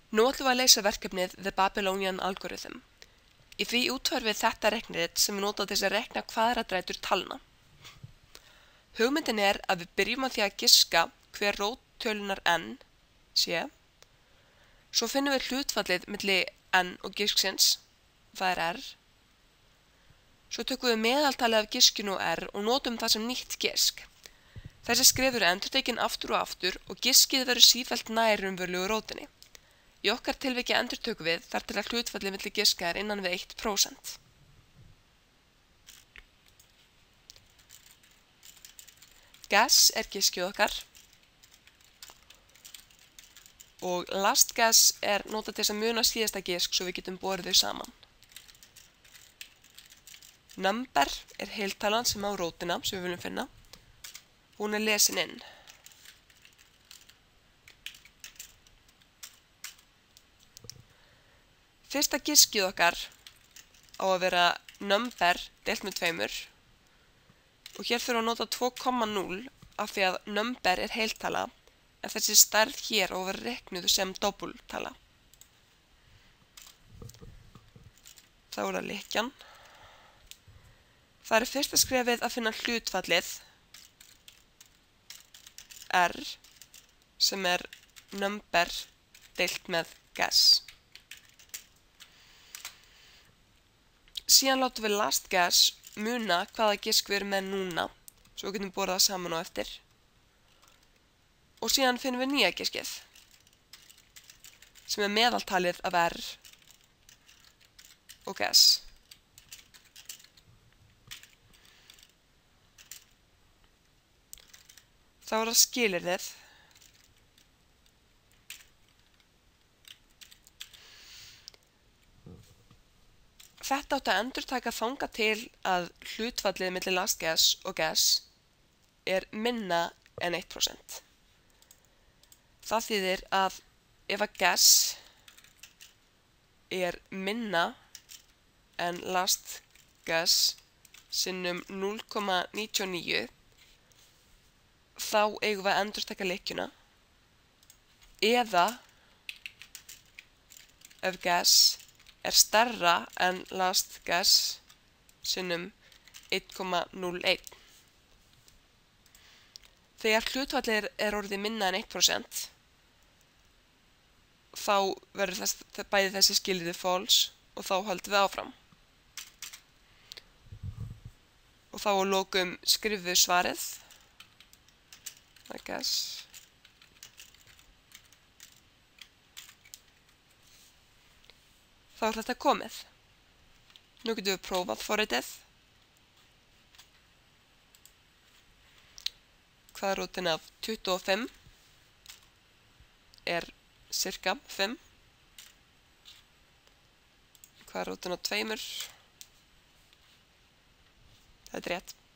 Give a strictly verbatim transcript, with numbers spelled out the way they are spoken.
Nú ætlum við að leysa verkefnið The Babylonian Algorithm. Í því útfærum við þetta reiknirit sem er notað til þess að reikna kvaðratrætur talna. Hugmyndin er að við byrjum á því að giska hver rót tölunnar n sé. Svo finnum við hlutfallið milli n og gisksins, það er r. Svo tökum við meðaltalið af giskinu og r og notum það sem nýtt gisk. Þessi skref eru endurtekin aftur og aftur og giskið verður sífellt nær raunverulegu rótinni. Í okkar tilviki endurtökum við þar til að hlutfallið milli giska er innan við eitt prósent. Guess er giskið okkar og last guess er notað til þess að muna síðasta gisk svo við getum borið þau saman. Number er heiltalan sem á rótina sem við viljum finna. Hún er lesin inn. Fyrsta giskið okkar á að vera number deilt með tveimur og hér þurfum við að nota tvö komma núll af því að number er heiltala en þessi stærð hér á að vera reiknuð sem doppultala. Þá er það lykkjan. Það er fyrsta skrefið að finna hlutfallið r sem er number deilt með guess. Síðan látum við last guess muna hvaða gisk við erum með núna, svo við getum borið það saman á eftir. Og síðan finnum við nýja giskið, sem er meðaltalið af r og guess. Þá er það skilyrðið. Þetta átti að endurtaka þangað til að hlutfallið milli last guess og guess er minna en eitt prósent. Það þýðir að ef að guess er minna en last guess sinnum núll komma níutíu og níu þá eigum við að endurtaka lykkjuna eða ef guess er stærra en last guess sinnum einn komma núll einn. Þegar hlutfallið er orðið minna en eitt prósent þá verður þess, bæði þessi skilyrði false og þá höldum við áfram. Og þá að lokum skrifum við svarið. I guess. Þá er þetta komið. Nú getum við prófað forritið. Kvaðratrótin af tuttugu og fimm er cirka fimm. Kvaðratrótin af tveimur. Það er rétt.